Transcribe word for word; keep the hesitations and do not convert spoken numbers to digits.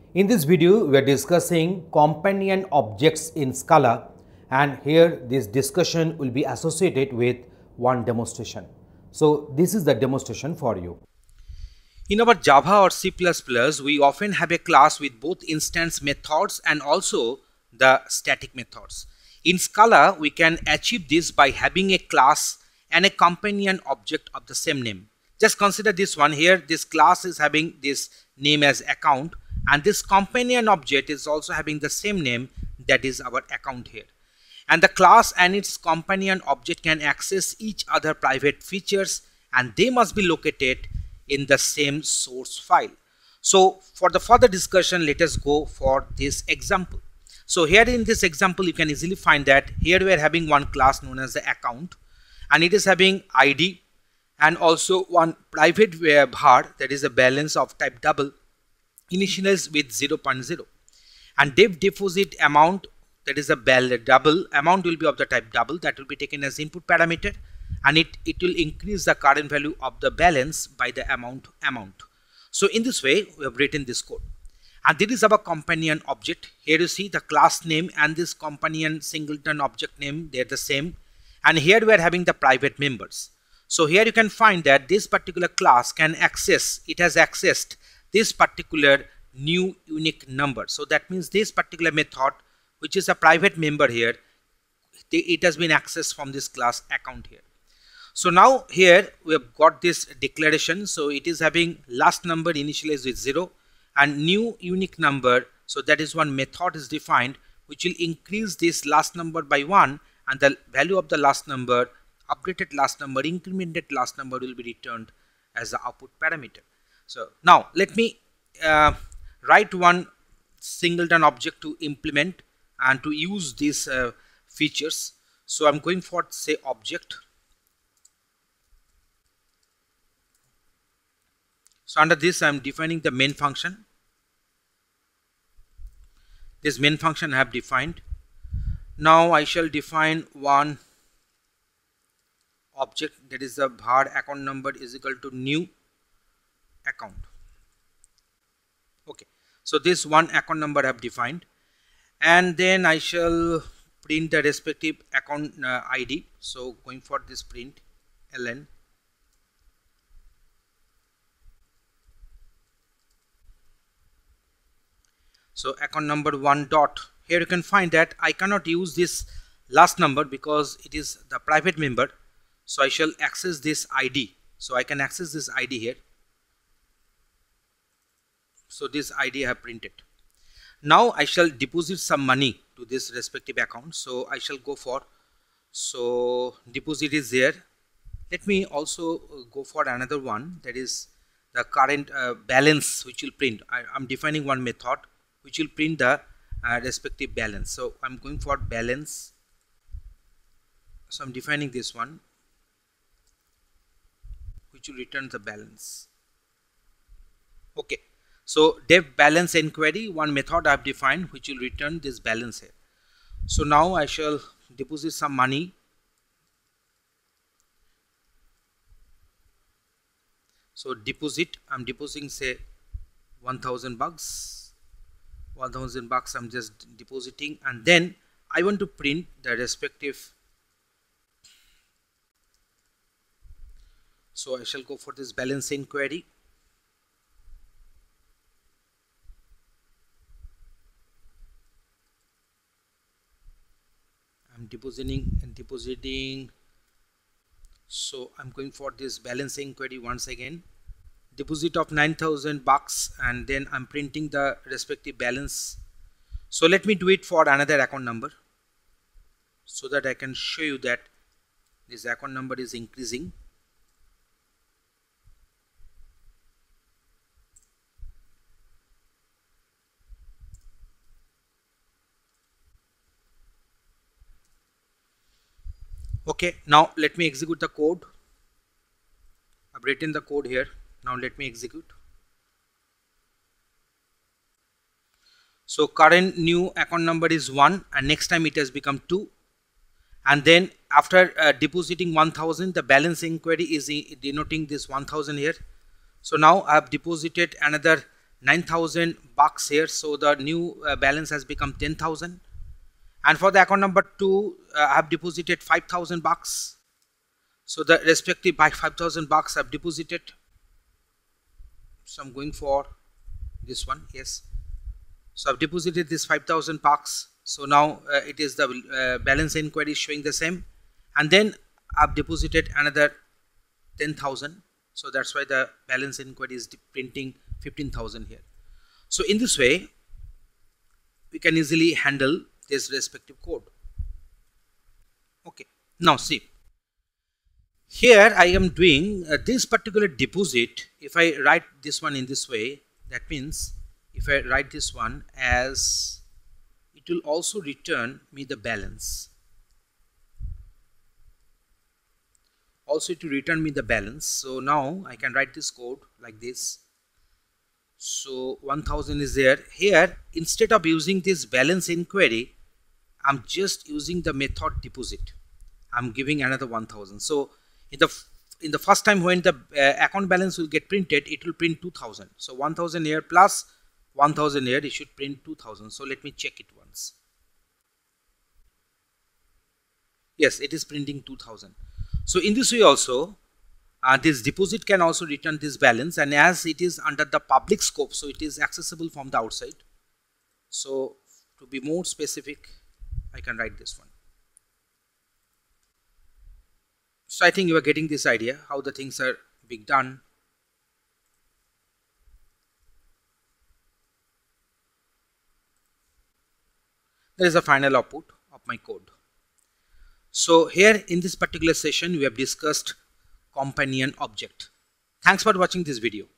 In this video, we are discussing companion objects in Scala, and here this discussion will be associated with one demonstration. So this is the demonstration for you. In our Java or C plus plus, we often have a class with both instance methods and also the static methods. In Scala, we can achieve this by having a class and a companion object of the same name. Just consider this one here. This class is having this name as account, and this companion object is also having the same name, that is our account here. And the class and its companion object can access each other private features, and they must be located in the same source file. So for the further discussion, let us go for this example. So here in this example, you can easily find that here we are having one class known as the account, and it is having I D and also one private var, that is a balance of type double, initialized with zero point zero, and dev deposit amount, that is a double amount, will be of the type double, that will be taken as input parameter, and it it will increase the current value of the balance by the amount amount. So in this way we have written this code, and this is our companion object. Here you see the class name and this companion singleton object name, they're the same, and here we are having the private members. So here you can find that this particular class can access, it has accessed this particular new unique number. So that means this particular method, which is a private member here, it has been accessed from this class account here. So now here we have got this declaration. So it is having last number initialized with zero and new unique number. So that is one method is defined which will increase this last number by one, and the value of the last number, updated last number, incremented last number will be returned as the output parameter. So now let me uh, write one singleton object to implement and to use these uh, features. So I'm going for say object. So under this I'm defining the main function. This main function I have defined. Now I shall define one object, that is the var account number is equal to new account. Okay, so this one account number I have defined, and then I shall print the respective account uh, I D. So going for this print ln. So account number one dot, here you can find that I cannot use this last number because it is the private member. So I shall access this I D. So I can access this I D here. So this I D I have printed. Now I shall deposit some money to this respective account. So I shall go for, so deposit is there. Let me also go for another one, that is the current uh, balance which will print. I am defining one method which will print the uh, respective balance. So I'm going for balance. So I'm defining this one which will return the balance. Okay. So dev balance inquiry, one method I have defined which will return this balance here. So now I shall deposit some money. So deposit, I'm depositing say one thousand bucks, one thousand bucks I'm just depositing, and then I want to print the respective. So I shall go for this balance inquiry. I'm depositing and depositing. So I'm going for this balance inquiry once again. Deposit of nine thousand bucks, and then I'm printing the respective balance. So let me do it for another account number so that I can show you that this account number is increasing. Okay, now let me execute the code. I've written the code here. Now let me execute. So current new account number is one, and next time it has become two, and then after uh, depositing one thousand, the balance inquiry is denoting this one thousand here. So now I have deposited another nine thousand bucks here, so the new uh, balance has become ten thousand. And for the account number two, uh, I have deposited five thousand bucks. So the respective by five thousand bucks I have deposited. So I'm going for this one. Yes. So I've deposited this five thousand bucks. So now uh, it is the uh, balance inquiry showing the same. And then I've deposited another ten thousand. So that's why the balance inquiry is printing fifteen thousand here. So in this way, we can easily handle this respective code. Okay. Now see. Here I am doing uh, this particular deposit. If I write this one in this way, that means if I write this one as, it will also return me the balance. Also to return me the balance. So now I can write this code like this. So one thousand is there. Here, instead of using this balance inquiry, I'm just using the method deposit. I'm giving another one thousand. So in the in the first time when the uh, account balance will get printed, it will print two thousand. So one thousand here plus one thousand here, it should print two thousand. So let me check it once. Yes, it is printing two thousand. So in this way also, uh, this deposit can also return this balance, and as it is under the public scope, so it is accessible from the outside. So to be more specific, I can write this one. So I think you are getting this idea how the things are being done. There is a final output of my code. So here in this particular session, we have discussed companion object. Thanks for watching this video.